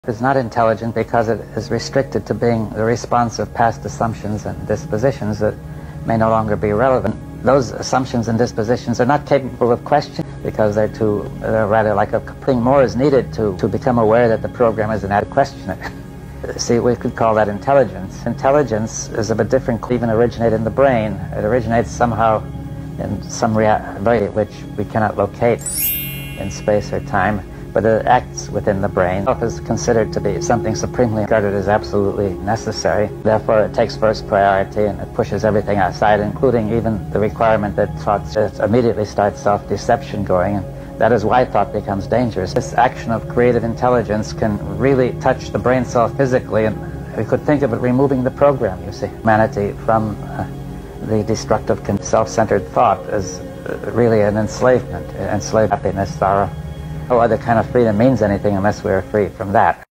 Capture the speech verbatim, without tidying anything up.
It's not intelligent because it is restricted to being the response of past assumptions and dispositions that may no longer be relevant. Those assumptions and dispositions are not capable of question because they're too, they're rather like a thing more is needed to, to become aware that the program is an adequate questioner. See, we could call that intelligence. Intelligence is of a different, even originate in the brain. It originates somehow in some reality which we cannot locate in space or time, but it acts within the brain. It is considered to be something supremely regarded as absolutely necessary. Therefore, it takes first priority and it pushes everything outside, including even the requirement that thought immediately starts self-deception going. And that is why thought becomes dangerous. This action of creative intelligence can really touch the brain cell physically, and we could think of it removing the program, you see. Humanity from uh, the destructive, self-centered thought is uh, really an enslavement, enslaved happiness, sorrow. No other kind of freedom means anything unless we're free from that.